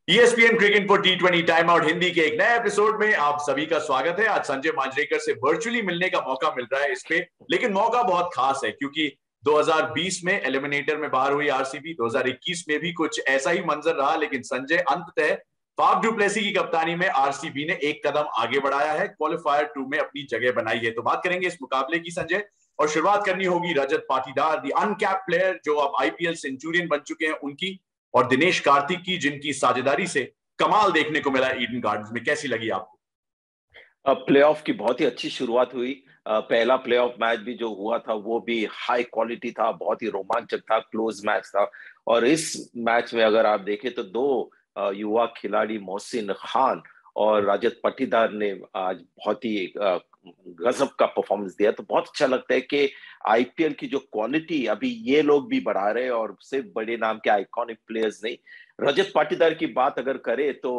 ESPN cricket for T20 time out Hindi के एक नए एपिसोड में आप सभी का स्वागत है। आज संजय मांजरेकर से वर्चुअली मिलने का मौका मिल रहा है इस पे, लेकिन मौका बहुत खास है क्योंकि 2020 में एलिमिनेटर में बाहर हुई आरसीबी, 2021 में भी कुछ ऐसा ही मंजर रहा, लेकिन संजय अंततः फाफ डु प्लेसी की कप्तानी में आरसीबी ने एक कदम आगे बढ़ाया है, क्वालिफायर 2 में अपनी जगह बनाई है। तो बात करेंगे इस मुकाबले की संजय, और शुरुआत करनी होगी Rajat Patidar, the uncapped player जो अब आईपीएल सेंचुरियन बन चुके हैं, उनकी, और दिनेश कार्तिक की, जिनकी साझेदारी से कमाल देखने को मिला ईडन गार्डन्स में। कैसी लगी आपको? प्लेऑफ की बहुत ही अच्छी शुरुआत हुई। पहला प्लेऑफ मैच भी जो हुआ था वो भी हाई क्वालिटी था, बहुत ही रोमांचक था, क्लोज मैच था। और इस मैच में अगर आप देखें तो दो युवा खिलाड़ी मोहसिन खान और रजत पाटीदार ने आज बहुत ही गजब का परफॉर्मेंस दिया। तो बहुत अच्छा लगता है कि आईपीएल की जो क्वालिटी अभी ये लोग भी बढ़ा रहे हैं, और सिर्फ बड़े नाम के आइकॉनिक प्लेयर्स नहीं। रजत पाटीदार की बात अगर करें तो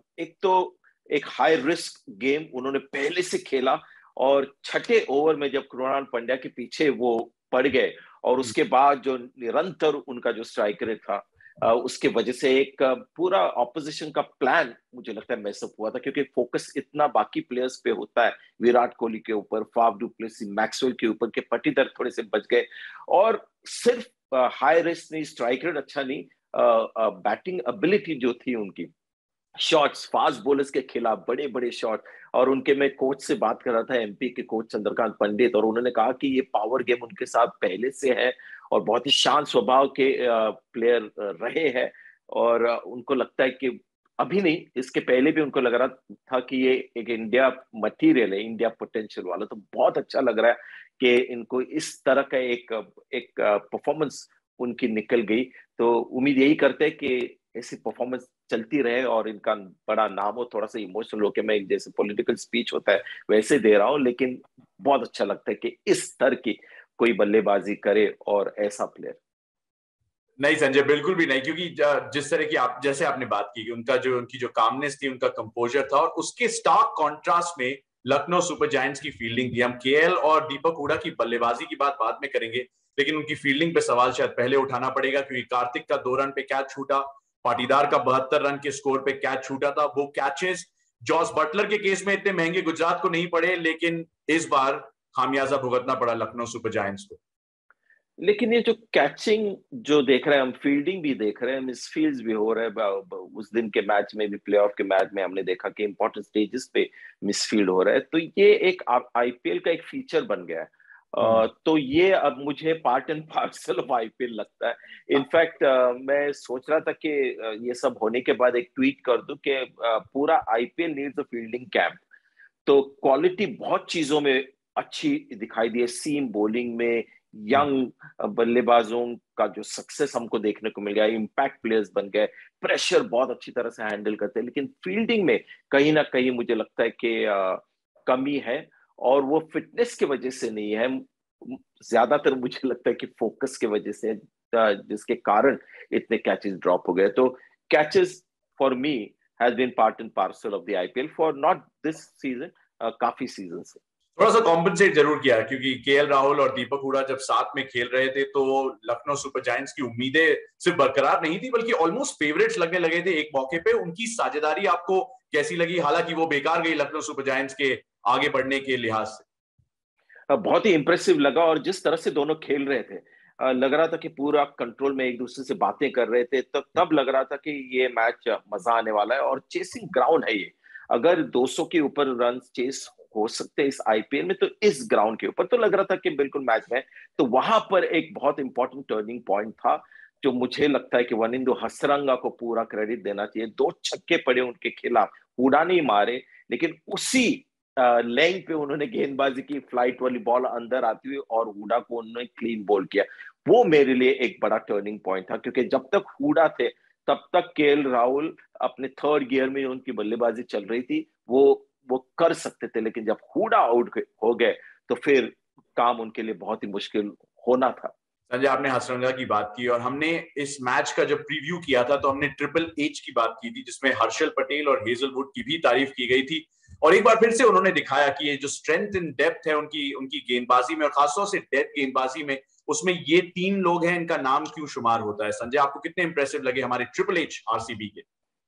एक हाई रिस्क गेम उन्होंने पहले से खेला, और छठे ओवर में जब कृणाल पंड्या के पीछे वो पड़ गए, और उसके बाद जो निरंतर उनका जो स्ट्राइकर था, उसके वजह से एक पूरा ऑपोजिशन का प्लान मुझे लगता है मैसअप हुआ था, क्योंकि फोकस इतना बाकी प्लेयर्स पे होता है, विराट कोहली के ऊपर, फाफ डु प्लेसी, मैक्सवेल के ऊपर, के पाटीदार थोड़े से बच गए। और सिर्फ हाई रिस्क नहीं, स्ट्राइकर अच्छा नहीं, बैटिंग एबिलिटी जो थी उनकी, शॉट्स, फास्ट बॉलर्स के खिलाफ बड़े बड़े शॉट। और उनके, मैं कोच से बात कर रहा था, एमपी के कोच चंद्रकांत पंडित, और उन्होंने कहा कि ये पावर गेम उनके साथ पहले से है, और बहुत ही शांत स्वभाव के प्लेयर रहे हैं। और उनको लगता है कि अभी नहीं, इसके पहले भी उनको लग रहा था कि ये एक इंडिया मटीरियल है, इंडिया पोटेंशियल वाला। तो बहुत अच्छा लग रहा है कि इनको इस तरह का एक एक परफॉर्मेंस उनकी निकल गई। तो उम्मीद यही करते हैं कि ऐसी परफॉर्मेंस चलती रहे और इनका बड़ा नाम हो। थोड़ा सा इमोशनल होकर मैं एक जैसे पॉलिटिकल स्पीच होता है वैसे दे रहा हूं, लेकिन बहुत अच्छा लगता है कि इस स्तर की कोई बल्लेबाजी करे और ऐसा प्लेयर। नहीं संजय, बिल्कुल भी नहीं, क्योंकि जिस तरह की आप, जैसे आपने बात की कि उनकी जो कामनेस थी, उनका कंपोजर था, और उसके स्टार्क कॉन्ट्रास्ट में लखनऊ सुपर जायंट्स की फील्डिंग थी। हम केएल और दीपक हुडा की बल्लेबाजी की बात बाद में करेंगे, लेकिन उनकी फील्डिंग पे सवाल शायद पहले उठाना पड़ेगा, क्योंकि कार्तिक का 2 रन पे कैच छूटा, पाटीदार का 72 रन के स्कोर पे कैच छूटा था। वो कैचेस जॉस बटलर के केस में इतने महंगे गुजरात को नहीं पड़े, लेकिन इस बार खामियाजा भुगतना पड़ा लखनऊ सुपर जायंट्स को। लेकिन ये जो कैचिंग जो देख रहे हैं हम, फील्डिंग भी देख रहे हैं, मिसफील्ड्स भी हो रहे हैं। उस दिन के मैच में भी, प्लेऑफ के मैच में हमने देखा कि इंपॉर्टेंट स्टेजेस पे मिसफील्ड हो रहा है। तो ये एक आईपीएल का एक फीचर बन गया है। तो ये अब मुझे part and parcel of IPL लगता है। इनफैक्ट मैं सोच रहा था कि ये सब होने के बाद एक ट्वीट कर दूं कि पूरा IPL needs a fielding camp. तो क्वालिटी बहुत चीजों में अच्छी दिखाई दी है, सीम बॉलिंग में, यंग बल्लेबाजों का जो सक्सेस हमको देखने को मिल गया, इम्पैक्ट प्लेयर्स बन गए, प्रेशर बहुत अच्छी तरह से हैंडल करते हैं। लेकिन फील्डिंग में कहीं ना कहीं मुझे लगता है कि कमी है, और वो फिटनेस की वजह से नहीं है, ज्यादातर मुझे लगता है कि फोकस की वजह से, जिसके कारण इतने कैचेस ड्रॉप हो गए। तो catches for me has been part and parcel of the IPL for not this season, काफी सीजन से। थोड़ा सा कॉम्पनसेट जरूर किया, क्योंकि केएल राहुल और दीपक हुडा जब साथ में खेल रहे थे तो लखनऊ सुपर जायंट्स की उम्मीदें सिर्फ बरकरार नहीं थी, बल्कि ऑलमोस्ट फेवरेट्स लगने लगे थे एक मौके पे। उनकी साझेदारी आपको कैसी लगी? हालांकि वो बेकार गई लखनऊ सुपर जायंट्स के आगे बढ़ने के लिहाज से। बहुत ही इंप्रेसिव लगा, और जिस तरह से दोनों खेल रहे थे, लग रहा था कि पूरा कंट्रोल में एक दूसरे से बातें कर रहे थे। तब लग रहा था कि ये मैच मजा आने वाला है, और चेसिंग ग्राउंड है ये। अगर 200 के ऊपर रन चेस हो सकते हैं इस आईपीएल में, तो इस ग्राउंड के ऊपर तो लग रहा था कि बिल्कुल मैच में। तो वहां पर एक बहुत इंपॉर्टेंट टर्निंग पॉइंट था, जो मुझे लगता है कि वनिंदु हसरंगा को पूरा क्रेडिट देना चाहिए। 2 छक्के पड़े उनके खिलाफ, उड़ा नहीं मारे, लेकिन उसी लेंथ पे उन्होंने गेंदबाजी की, फ्लाइट वाली बॉल अंदर आती हुई, और हुडा को उन्होंने क्लीन बॉल किया। वो मेरे लिए एक बड़ा टर्निंग पॉइंट था, क्योंकि जब तक हुडा थे तब तक केएल राहुल अपने थर्ड गियर में उनकी बल्लेबाजी चल रही थी, वो कर सकते थे। लेकिन जब हुडा आउट हो गए तो फिर काम उनके लिए बहुत ही मुश्किल होना था। संजय, आपने हसरंगा की बात की, और हमने इस मैच का जब प्रीव्यू किया था तो हमने ट्रिपल एच की बात की थी, जिसमें हर्षल पटेल और हेजलवुड की भी तारीफ की गई थी। और एक बार फिर से उन्होंने दिखाया कि ये जो स्ट्रेंथ इन डेप्थ है उनकी उनकी गेंदबाजी में, और खासतौर से डेथ गेंदबाजी में, उसमें ये 3 लोग हैं, इनका नाम क्यों शुमार होता है? संजय, आपको कितने इंप्रेसिव लगे हमारे ट्रिपल एच आरसीबी के?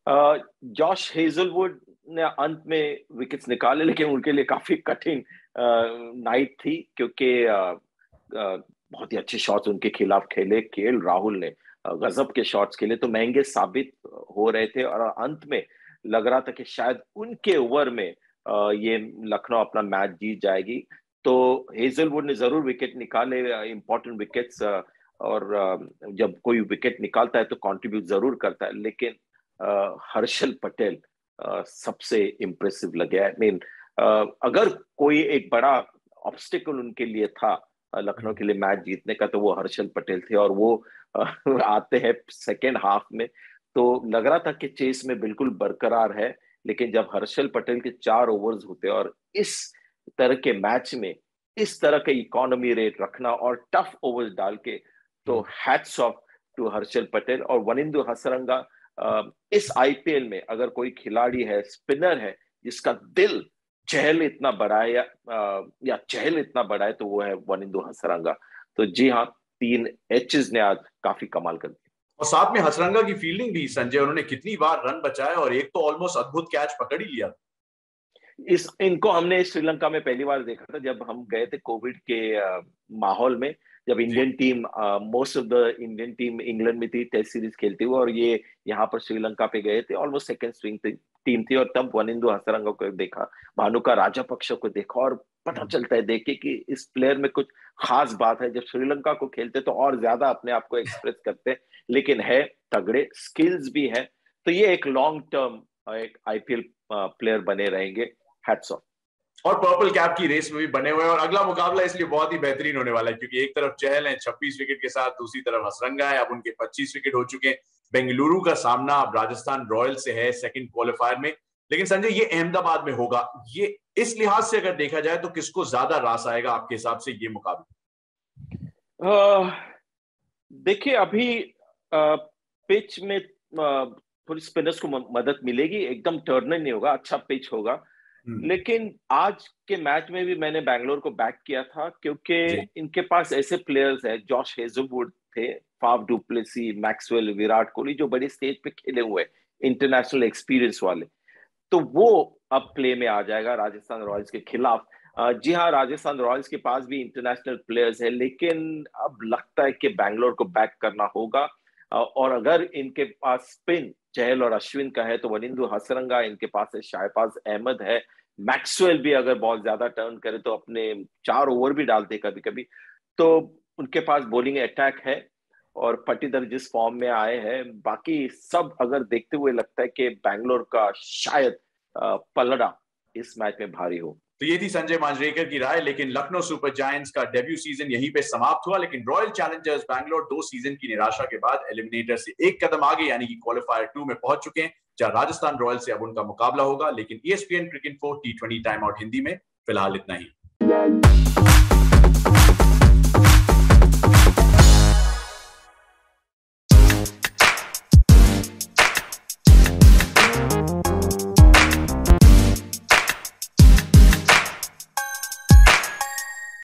जॉश हेजलवुड ने अंत में विकेट्स निकाले, लेकिन उनके लिए काफी कठिन नाइट थी, क्योंकि बहुत ही अच्छे शॉट्स उनके खिलाफ खेले। केएल राहुल ने गजब के शॉट्स खेले, तो महंगे साबित हो रहे थे, और अंत में लग रहा था कि शायद उनके ओवर में ये लखनऊ अपना मैच जीत जाएगी। तो हेजलवुड ने जरूर विकेट निकाले, इंपॉर्टेंट विकेट्स, और जब कोई विकेट निकालता है तो कंट्रीब्यूट जरूर करता है, लेकिन हर्षल पटेल सबसे इम्प्रेसिव लगे। आई मीन, अगर कोई एक बड़ा ऑब्स्टिकल उनके लिए था लखनऊ के लिए मैच जीतने का, तो वो हर्षल पटेल थे। और वो आते हैं सेकेंड हाफ में, तो लग रहा था कि चेस में बिल्कुल बरकरार है, लेकिन जब हर्षल पटेल के 4 ओवर्स होते और इस तरह के मैच में इस तरह का इकोनॉमी रेट रखना और टफ ओवर्स डाल के, तो hats off to Harshal Patel. और वनिंदु हसरंगा, इस आईपीएल में अगर कोई खिलाड़ी है, स्पिनर है, जिसका दिल चहल इतना बड़ा है या चहल इतना बड़ा है, तो वो है वनिंदु हसरंगा। तो जी हाँ, 3 एचेस ने आज काफी कमाल कर दिया। और साथ में हसरंगा की फील्डिंग भी संजय, उन्होंने कितनी बार रन बचाए और एक तो ऑलमोस्ट अद्भुत कैच पकड़ ही लिया। इनको हमने श्रीलंका में पहली बार देखा था जब हम गए थे कोविड के माहौल में, जब Indian team, most of the Indian team England में थी टेस्ट सीरीज खेलते हुए, और ये यहाँ पर श्रीलंका पे गए थे। ऑलमोस्ट सेकंड स्ट्रिंग टीम थी, और तब वनिंदु हसरंगा को देखा, भानुका राजापक्ष को देखा, और पता चलता है देख के कि इस प्लेयर में कुछ खास बात है। जब श्रीलंका को खेलते तो और ज्यादा अपने आप को एक्सप्रेस करते, लेकिन है तगड़े, स्किल्स भी है। तो ये एक लॉन्ग टर्म एक आईपीएल प्लेयर बने रहेंगे। Hats off. और पर्पल कैप की रेस में भी बने हुए हैं, और अगला मुकाबला इसलिए बहुत ही बेहतरीन होने वाला है, क्योंकि एक तरफ चहल है 26 विकेट के साथ, दूसरी तरफ हसरंगा है, अब उनके 25 विकेट हो चुके हैं। बेंगलुरु का सामना अब राजस्थान रॉयल्स से है सेकंड क्वालिफायर में। लेकिन संजय, ये अहमदाबाद में होगा, ये इस लिहाज से अगर देखा जाए तो किसको ज्यादा रास आएगा आपके हिसाब से ये मुकाबला? देखिए, अभी पिच में थोड़ी स्पिनर्स को मदद मिलेगी, एकदम टर्नर नहीं होगा, अच्छा पिच होगा। लेकिन आज के मैच में भी मैंने बैंगलोर को बैक किया था, क्योंकि इनके पास ऐसे प्लेयर्स हैं, जॉश हेजलवुड थे, Faf du Plessis, Maxwell, Virat Kohli, जो बड़े स्टेज पे खेले हुए, इंटरनेशनल एक्सपीरियंस वाले, तो वो अब प्ले में आ जाएगा राजस्थान रॉयल्स के खिलाफ। जी हाँ, राजस्थान रॉयल्स के पास भी इंटरनेशनल प्लेयर्स है, लेकिन अब लगता है कि बैंगलोर को बैक करना होगा। और अगर इनके पास स्पिन चहल और अश्विन का है, तो वनिंदु हसरंगा, इनके पास है शाहबाज अहमद है, मैक्सवेल भी अगर बहुत ज्यादा टर्न करे तो अपने 4 ओवर भी डालते कभी कभी, तो उनके पास बॉलिंग अटैक है। और पटीदार जिस फॉर्म में आए हैं, बाकी सब अगर देखते हुए लगता है कि बैंगलोर का शायद पलड़ा इस मैच में भारी हो। तो ये थी संजय मांजरेकर की राय। लेकिन लखनऊ सुपर जायंट्स का डेब्यू सीजन यहीं पे समाप्त हुआ, लेकिन रॉयल चैलेंजर्स बैंगलोर 2 सीजन की निराशा के बाद एलिमिनेटर से एक कदम आगे, यानी कि क्वालिफायर 2 में पहुंच चुके हैं, जहां राजस्थान रॉयल्स से अब उनका मुकाबला होगा। लेकिन ESPN cricket 4 T20 time out Hindi में फिलहाल इतना ही।